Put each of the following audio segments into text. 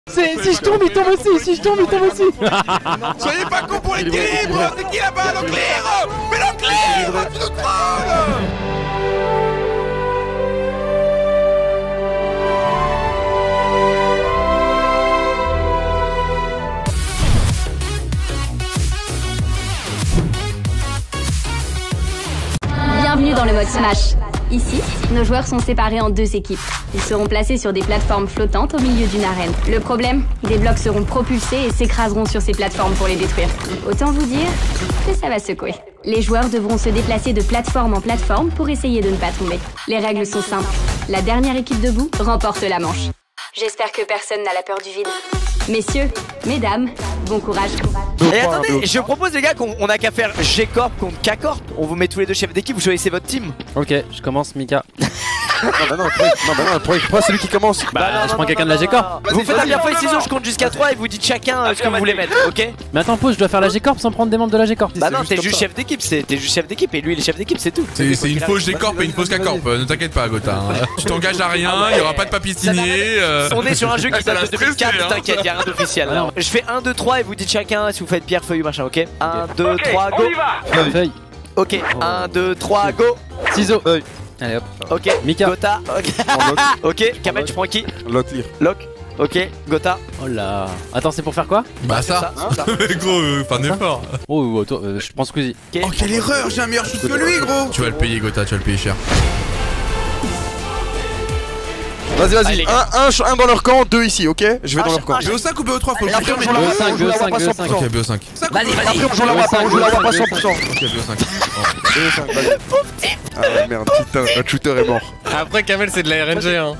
Si je tombe, il tombe aussi. Si je tombe, il tombe aussi. Soyez pas con pour l'équilibre. C'est qui là-bas, Leclerc? Mais Leclerc, tu nous trolles. Bienvenue dans le mode Smash. Ici, nos joueurs sont séparés en deux équipes. Ils seront placés sur des plateformes flottantes au milieu d'une arène. Le problème, des blocs seront propulsés et s'écraseront sur ces plateformes pour les détruire. Autant vous dire que ça va secouer. Les joueurs devront se déplacer de plateforme en plateforme pour essayer de ne pas tomber. Les règles sont simples. La dernière équipe debout remporte la manche. J'espère que personne n'a la peur du vide. Messieurs, mesdames, bon courage. Et attendez, je propose les gars qu'on a qu'à faire G-Corp contre K-Corp. On vous met tous les deux chefs d'équipe, vous choisissez votre team. Ok, je commence Mika. non, pourquoi c'est lui qui commence? Bah, je prends quelqu'un de la G-Corp. Vous faites la pierre feuille ciseaux, je compte jusqu'à 3 et vous dites chacun ce que vous voulez mettre, ok? Mais attends, pause, je dois faire la G-Corp sans prendre des membres de la G-Corp. Bah non, t'es juste chef d'équipe, t'es juste chef d'équipe et lui il est chef d'équipe, c'est tout. C'est une fausse G-Corp et une fausse K-Corp, ne t'inquiète pas Gotha. Tu t'engages à rien, il y aura pas de papier signé. On est sur un jeu qui date de 2004, t'inquiète, y'a rien d'officiel. Je fais 1, 2, 3 et vous dites chacun si vous faites pierre, feuille ou machin, ok? 1, 2, 3, go! Feuille. Ok, 1, 2, 3, go! Ciseaux. Allez hop. Ok, Mika. Gotha, ok. Ok, Kamel, tu prends qui? Locklear. Lock. Ok, Gotha. Oh là. Attends, c'est pour faire quoi? Bah ça. Gros, pas d'effort. Oh, attends, je prends Squeezie. Ok. Oh quelle erreur, j'ai un meilleur shoot que lui gros. Tu vas le payer Gotha, tu vas le payer cher. Vas-y, un dans leur camp, deux ici, ok? Je vais dans leur camp. BO5 ou BO3 faut le Après, on joue la WAP, Ok, BO5. Vas-y, Après, on joue la WAP, on joue la WAP à 100%. Ok, BO5. Ah merde, putain, notre shooter est mort. Après, Kamel, c'est de la RNG, hein.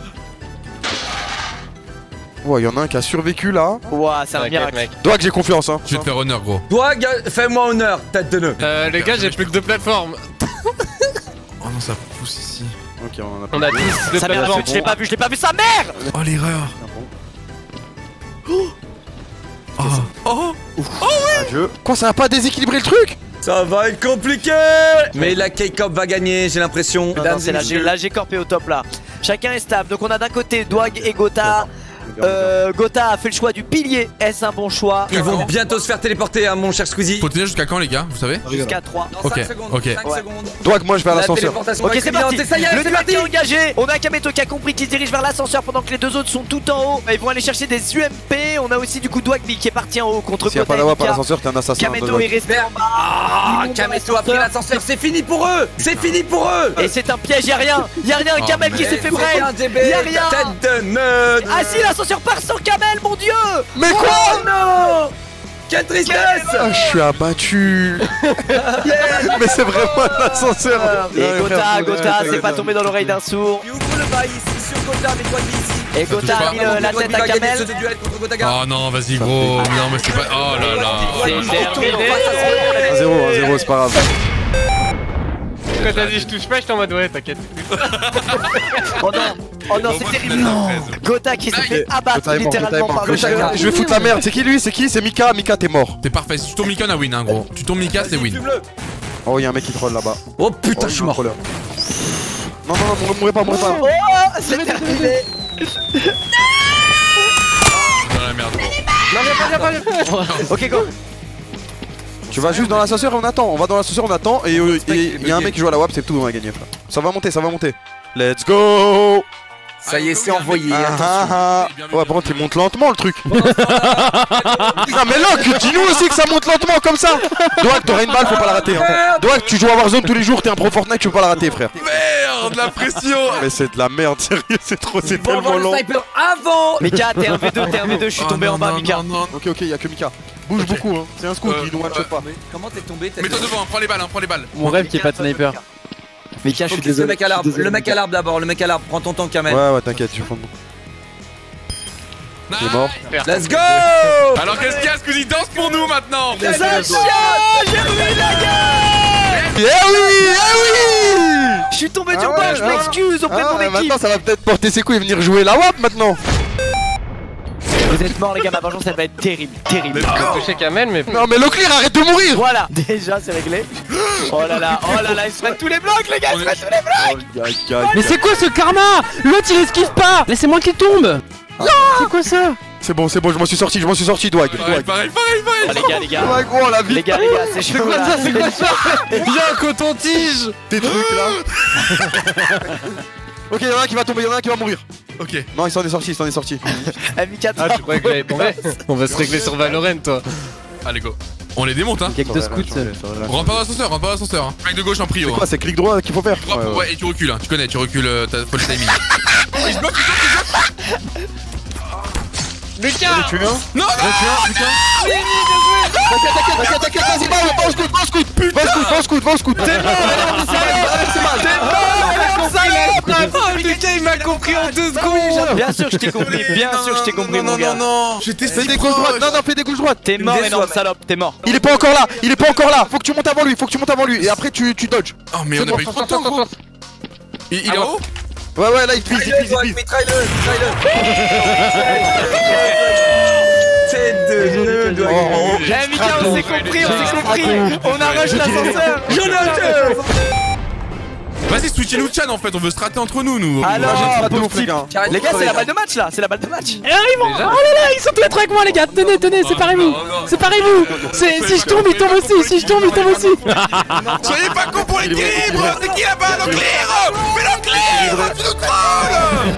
Ouais, y'en a un qui a survécu là. Ouah, c'est un miracle. Mec. Doig, j'ai confiance, hein. Je vais te faire honneur gros. Toi, fais-moi honneur, tête de nœud. Les gars, j'ai plus que 2 plateformes. Oh non, ça pousse ici. Ok, on a On a tous 2 Sa mère, plateformes. je l'ai pas vu, sa mère! Oh l'erreur. Oh adieu. Quoi, ça va pas déséquilibrer le truc? Ça va être compliqué. Mais la K-Corp va gagner, j'ai l'impression. Non, c'est la G-Corp est au top là. Chacun est stable. Donc on a d'un côté Douag et Gotha. Gotha a fait le choix du pilier. Est-ce un bon choix? Ils vont bientôt se faire téléporter, hein, mon cher Squeezie. Faut tenir jusqu'à quand les gars, vous savez? Jusqu'à 3. Ok, 5 secondes, ok. 5 secondes. Doig, moi je vais à La l'ascenseur. téléportation Ok, va c'est être parti. évidente, et ça y est, Le c'est duel parti. est engagé. On a Kameto qui a compris qu'il se dirige vers l'ascenseur pendant que les deux autres sont tout en haut. Ils vont aller chercher des UMP. On a aussi du coup Douagby qui est parti en haut contre S'il y a pas Gotha et d'avoir par Mika. l'ascenseur, t'es un assassin. Kameto est resté en bas. Ah, Kameto a pris l'ascenseur, c'est fini pour eux. C'est fini pour eux. Et c'est un piège, y'a rien. Un Kamel qui s'est fait brain. Y'a rien. Tête de nœud. Ah si, l'ascenseur part sans Kamel, mon dieu. Mais quoi? Oh non. Quelle tristesse. Ah, je suis abattu. Mais c'est vraiment un ascenseur. Et Gotha, c'est pas tombé dans l'oreille d'un sourd. Il ouvre le bail ici sur Gotha avec Douagby ici. Et Gotha a mis la tête à Kamel. Oh non, vas-y gros. Non, mais c'est pas. Oh là là. C'est terminé. 1-0, c'est pas grave. Quand t'as dit je touche pas, j'étais en mode ouais, t'inquiète. Oh non, c'est terrible. Gotha qui s'est fait abattre littéralement par le chagrin. Je vais foutre la merde. C'est qui lui? C'est qui? C'est Mika. Mika, t'es mort. T'es parfait. Si tu tombes Mika, on a win, hein gros. Tu tombes Mika, c'est win. Oh, y'a un mec qui troll là-bas. Oh putain, je suis mort. Non, mourrez pas. Oh, c'est terminé. Dans la merde gros. Non, viens pas. Ok, go. Tu vas juste dans l'ascenseur et on attend. On va dans l'ascenseur, on attend. Et il y a un mec qui joue à la WAP, c'est tout, on va gagner. Frère. Ça va monter. Let's go. Ça y est, c'est envoyé. Ouais, par contre, il monte lentement le truc. Non, mais Locke, dis-nous aussi que ça monte lentement comme ça. Douag, t'auras une balle, faut pas la rater. Hein. Douag, tu joues à Warzone tous les jours, t'es un pro Fortnite, tu peux pas la rater, frère. Merde, la pression. Mais c'est de la merde, sérieux, c'est tellement long. Sniper avant. Mika, t'es un V2, je suis tombé en bas, Mika. Ok, y'a que Mika. Bouge beaucoup, hein. C'est un scoop, il nous one-shot pas. Comment t'es tombé? Mets-toi devant, prends les balles. Mon rêve qui est pas de sniper. Mika, je suis Le désolé. mec à l'arbre, le mec à l'arbre d'abord, le mec à l'arbre, prends ton temps Kamel. Ouais, t'inquiète, je vais prendre. Il est mort. Let's go. Alors qu'est-ce qu'il y a, Squeezie? Danse pour nous maintenant. J'ai remis la gueule. Eh oui. Je suis tombé du bas, je m'excuse auprès de mon équipe. Maintenant, ça va peut-être porter ses couilles et venir jouer la WAP maintenant. Vous êtes morts les gars, ma vengeance elle va être terrible. J'ai touché Kamel, mais. Non, mais Leclerc, arrête de mourir. Voilà, déjà c'est réglé. Oh là là, ils se prennent tous les blocs les gars, ils se prennent tous les blocs. Mais c'est quoi ce karma? L'autre il esquive pas. Laissez-moi qu'il tombe. C'est quoi ça? C'est bon, je m'en suis sorti, Dwag. Pareil. Les gars. Ouais, gros, la vie. Les gars, c'est chaud. C'est quoi ça? Y'a un coton-tige. Tes trucs là. Ok, y'en a un qui va tomber, y'en a un qui va mourir. Ok. Non, il s'en est sorti. MI4. Ah, je croyais que j'avais tombé. On va se régler sur Valorant, toi. Allez, go. On les démonte, hein. Quelques de scouts. Rentre pas dans l'ascenseur, hein. Mec de gauche en prio. C'est quoi, c'est clic droit qu'il faut faire? Ouais, et tu recules, hein. Tu connais, tu recules, t'as faut le timing. Il se bloque. Lucas! Non, T'inquiète, vas-y, va au scout. T'es Oh, Lucas, il m'a compris en 2 secondes! Bien sûr que je t'ai compris, mon gars. Non. J'étais si gauche droite. Non, fais des gauche droite. T'es mort, énorme salope, t'es mort. Il est pas encore là. Faut que tu montes avant lui. Et après, tu dodges. Oh, mais on a pas eu trop de temps, gros. Il est en haut? Ouais, là, il pisse. Tête de nœud, Dwag. Mika, on s'est compris. On arrache l'ascenseur. Vas-y, switchez-nous Chan en fait, on veut se rater entre nous. Alors, pauvre type. les gars, c'est la balle de match là, c'est la balle de match. Oh là là, ils sont tous les trois avec moi, les gars. Tenez, séparez-vous. Si je tombe, il tombe aussi. Soyez pas cons pour l'équilibre. C'est qui là-bas, l'Enclair? Mais l'Enclair, tu nous trolles.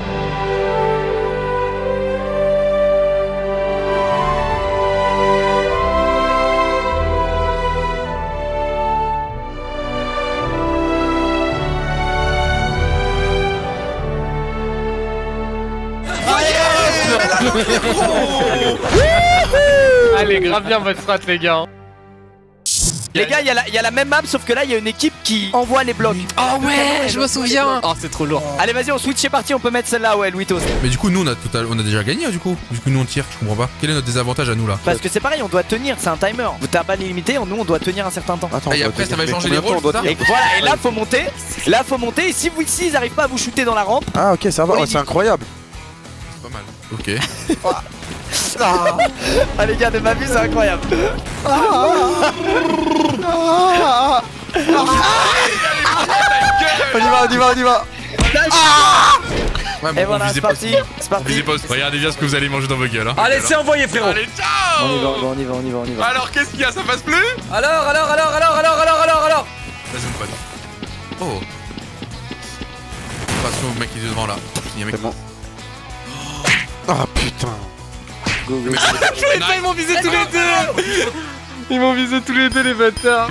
Allez, grave bien votre strat, les gars. Les gars, il y a la même map, sauf que là, il y a une équipe qui envoie les blocs. Oh ouais, je me souviens. Oh, c'est trop lourd. Allez, vas-y, on switch, c'est parti, on peut mettre celle-là, ouais, Louitos. Mais du coup, nous on a déjà gagné, du coup. Du coup, nous on tire, je comprends pas. Quel est notre désavantage à nous là? Parce que c'est pareil, on doit tenir, c'est un timer. T'as pas illimité, nous on doit tenir un certain temps. Attends, Et après, ça va changer les rôles, c'est ça? Et voilà, et là, faut monter. Et si ils arrivent pas à vous shooter dans la rampe. Ah, ok, ça va, c'est incroyable. C'est pas mal. Ok. Ah, les gars, de ma vie, c'est incroyable. On y va. Ouais, Et voilà, c'est parti. Visez pas. Regardez bien ce que vous allez manger dans vos gueules. Hein. Allez, c'est envoyé, frérot. Allez, ciao. On y va. Alors, qu'est-ce qu'il y a? Ça passe plus? Alors. Vas-y, mon pote. Oh. Attention au mec qui est devant là. Il y a un mec. Ah putain. Ils m'ont visé tous les deux. Ils m'ont visé tous les deux, les bâtards.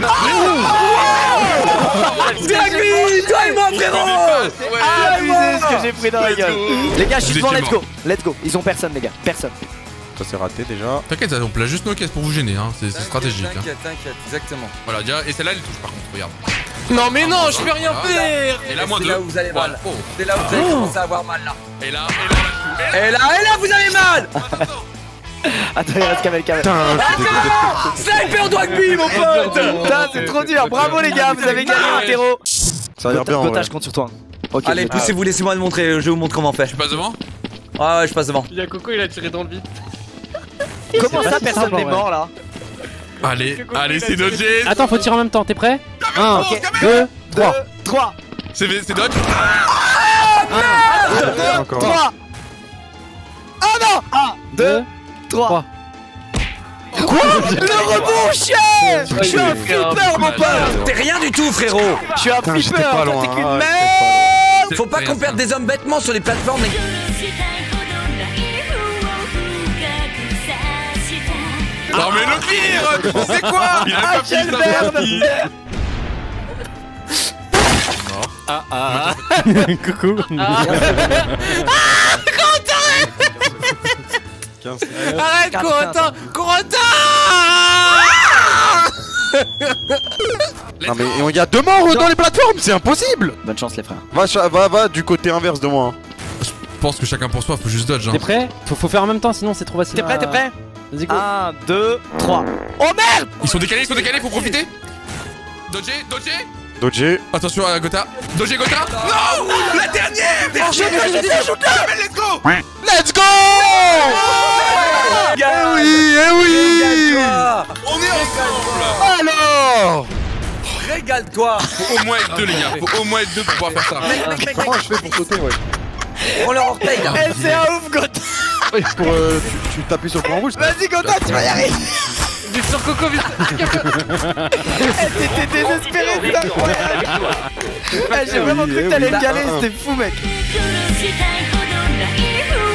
Dwag, toi et moi, frérot. Ah, abusé ce que j'ai pris dans la gueule. Les gars, je suis devant, let's go. Ils ont personne, les gars, personne. Ça c'est raté déjà. T'inquiète, on place juste nos caisses pour vous gêner, hein. C'est stratégique. T'inquiète, exactement. Voilà, déjà, et celle-là elle touche par contre, regarde. Non, mais non, je peux rien faire. Et là, moins C'est 2. là où vous allez mal. Oh. C'est là où vous allez commencer à avoir mal là. Et là, Et là, vous avez mal. Attends, il reste Kamel. Sniper Dwagby, mon pote. Putain, c'est trop dur. Bravo, les gars, vous avez gagné, Interro. Ça a l'air bien. Gotha, je compte sur toi. Ok. Allez, poussez-vous, laissez-moi le montrer. Je vous montre comment faire. tu passes devant? Ouais, je passe devant. Il y a Coco, il a tiré dans le vide. Comment ça, personne n'est mort là? Allez, c'est dodgé. Attends, faut tirer en même temps, t'es prêt? 1, Ok. 2, 3. C'est dodge. 3. Ah non! 1, 2, 3. Quoi? Le rebond, chien! Je suis un flipper, mon pote! T'es rien du tout, frérot. Je suis un flipper, pas toi loin, t'es qu'une ouais, merde! Faut pas qu'on perde des hommes bêtement sur les plateformes. Non mais l'Enclair, c'est quoi? Il a pas quelle fini merde! Coucou. Arrête, Corentin. Non mais il y a 2 morts dans les plateformes, c'est impossible. Bonne chance, les frères. Va du côté inverse de moi. Je pense que chacun pour soi, faut juste dodge. T'es prêt? Faut faire en même temps, sinon c'est trop facile. T'es prêt? Vas-y, go. 1, 2, 3. Oh merde! Ils sont décalés, faut profiter. Dodger. Dodger. Attention à Gotha. Dodger Gotha. Non! La dernière! Shoot-la! Let's go! Let's go! Eh oui! On est ensemble! Alors! Régale-toi. Faut au moins être 2 les gars, faut au moins être 2 pour pouvoir faire ça. Comment je fais pour sauter, ouais? Prends leur orteil là. Eh, c'est un ouf, Gotha! Pour tu t'appuies sur le point rouge. Vas-y Quentin, tu vas y arriver. Vite sur Coco, vite. T'étais désespéré, c'est incroyable. J'ai vraiment cru que t'allais le galer, c'était fou mec.